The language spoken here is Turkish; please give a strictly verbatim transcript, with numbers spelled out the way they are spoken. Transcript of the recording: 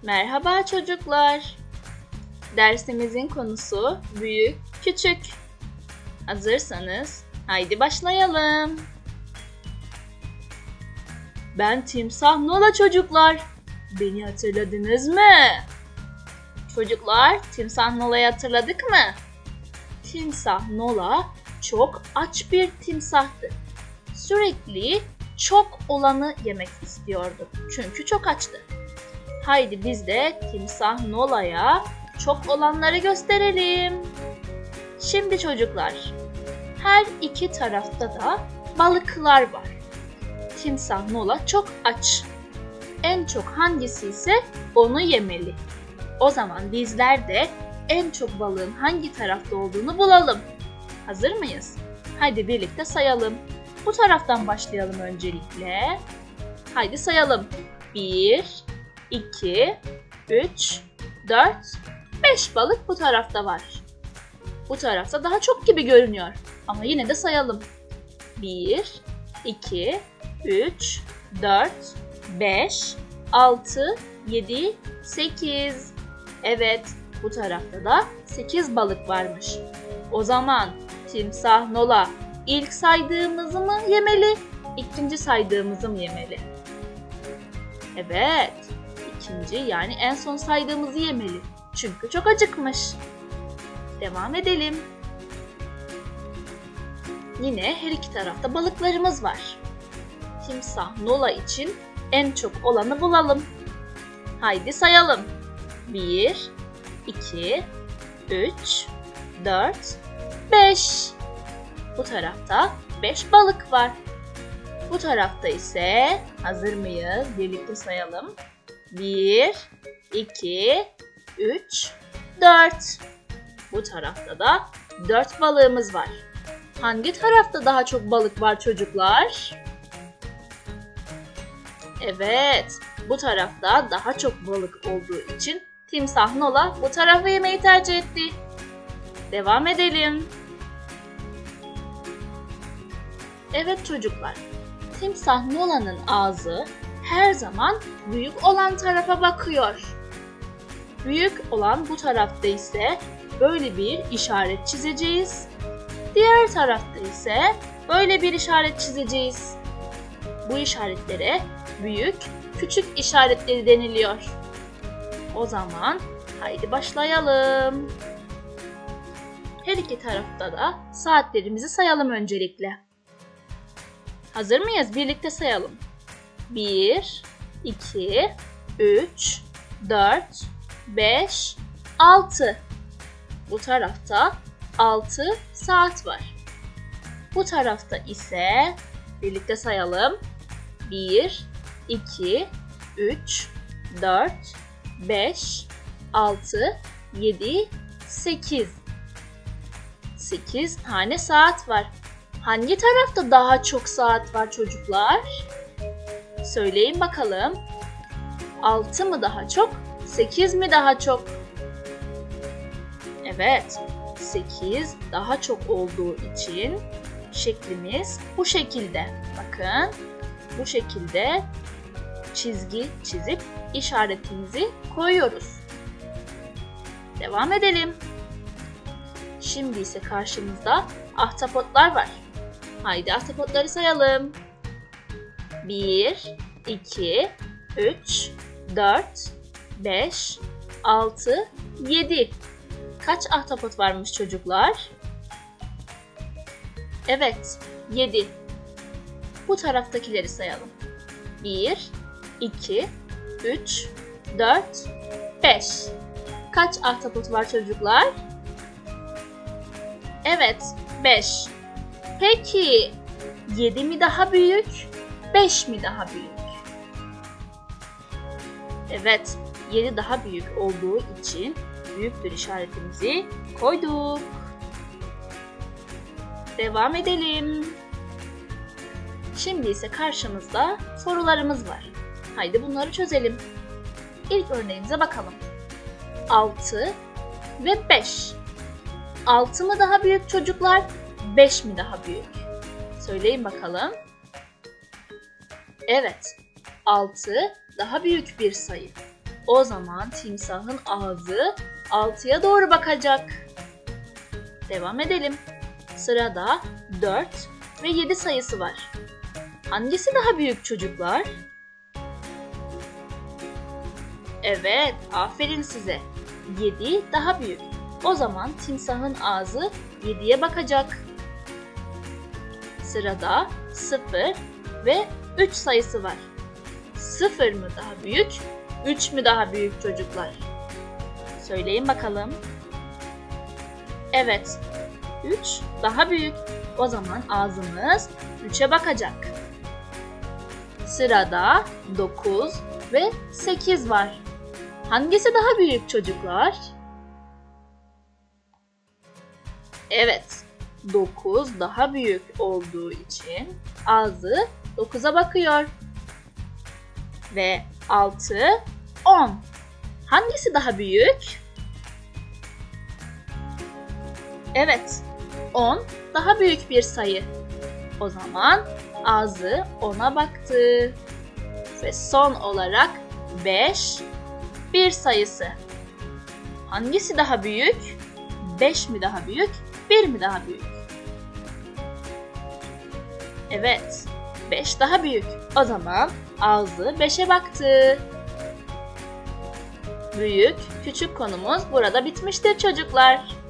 Merhaba çocuklar. Dersimizin konusu büyük, küçük. Hazırsanız haydi başlayalım. Ben Timsah Nola çocuklar. Beni hatırladınız mı? Çocuklar, Timsah Nola'yı hatırladık mı? Timsah Nola çok aç bir timsahtı. Sürekli çok olanı yemek istiyordu. Çünkü çok açtı. Haydi biz de Timsah Nola'ya çok olanları gösterelim. Şimdi çocuklar, her iki tarafta da balıklar var. Timsah Nola çok aç. En çok hangisi ise onu yemeli. O zaman bizler de en çok balığın hangi tarafta olduğunu bulalım. Hazır mıyız? Haydi birlikte sayalım. Bu taraftan başlayalım öncelikle. Haydi sayalım. bir, iki, üç, dört, beş balık bu tarafta var. Bu tarafta daha çok gibi görünüyor. Ama yine de sayalım. bir, iki, üç, dört, beş, altı, yedi, sekiz. Evet, bu tarafta da sekiz balık varmış. O zaman Timsah Nola ilk saydığımızı mı yemeli, ikinci saydığımızı mı yemeli? Evet, ikinci yani en son saydığımızı yemeli. Çünkü çok acıkmış. Devam edelim. Yine her iki tarafta balıklarımız var. Timsah Nola için en çok olanı bulalım. Haydi sayalım. bir, iki, üç, dört, beş. Bu tarafta beş balık var. Bu tarafta ise hazır mıyız? Birlikte sayalım. bir, iki, üç, dört. Bu tarafta da dört balığımız var. Hangi tarafta daha çok balık var çocuklar? Evet, bu tarafta daha çok balık olduğu için Timsah Nola bu tarafı yemeyi tercih etti. Devam edelim. Evet çocuklar, Timsah Nola'nın ağzı her zaman büyük olan tarafa bakıyor. Büyük olan bu tarafta ise böyle bir işaret çizeceğiz. Diğer tarafta ise böyle bir işaret çizeceğiz. Bu işaretlere büyük, küçük işaretleri deniliyor. O zaman haydi başlayalım. Her iki tarafta da saatlerimizi sayalım öncelikle. Hazır mıyız? Birlikte sayalım. bir, iki, üç, dört, beş, altı. Bu tarafta altı saat var. Bu tarafta ise birlikte sayalım. bir, iki, üç, dört, beş, altı, yedi, sekiz. sekiz tane saat var. Hangi tarafta daha çok saat var çocuklar? Söyleyin bakalım. altı mı daha çok, sekiz mi daha çok? Evet, sekiz daha çok olduğu için şeklimiz bu şekilde. Bakın, bu şekilde çizgi çizip işaretimizi koyuyoruz. Devam edelim. Şimdi ise karşımızda ahtapotlar var. Haydi ahtapotları sayalım. bir, iki, üç, dört, beş, altı, yedi. Kaç ahtapot varmış çocuklar? Evet, yedi. Bu taraftakileri sayalım. bir, iki, üç, dört, beş. Kaç ahtapot var çocuklar? Evet, beş. Peki, yedi mi daha büyük, beş mi daha büyük? Evet, yedi daha büyük olduğu için büyüktür işaretimizi koyduk. Devam edelim. Şimdi ise karşımızda sorularımız var. Haydi bunları çözelim. İlk örneğimize bakalım. altı ve beş. altı mı daha büyük çocuklar, beş mi daha büyük? Söyleyin bakalım. Evet, altı daha büyük bir sayı. O zaman timsahın ağzı altıya doğru bakacak. Devam edelim. Sırada dört ve yedi sayısı var. Hangisi daha büyük çocuklar? Evet, aferin size. yedi daha büyük. O zaman timsahın ağzı yediye bakacak. Sırada sıfır ve üç sayısı var. sıfır mı daha büyük, üç mü daha büyük çocuklar? Söyleyin bakalım. Evet, üç daha büyük. O zaman ağzımız üçe bakacak. Sırada dokuz ve sekiz var. Hangisi daha büyük çocuklar? Evet, dokuz daha büyük olduğu için ağzı dokuza bakıyor. Ve altı, on. Hangisi daha büyük? Evet, on daha büyük bir sayı. O zaman ağzı ona baktı. Ve son olarak beş, bir sayısı. Hangisi daha büyük? beş mi daha büyük, bir mi daha büyük? Evet, beş daha büyük. O zaman ağzı beşe baktı. Büyük, küçük konumuz burada bitmiştir çocuklar.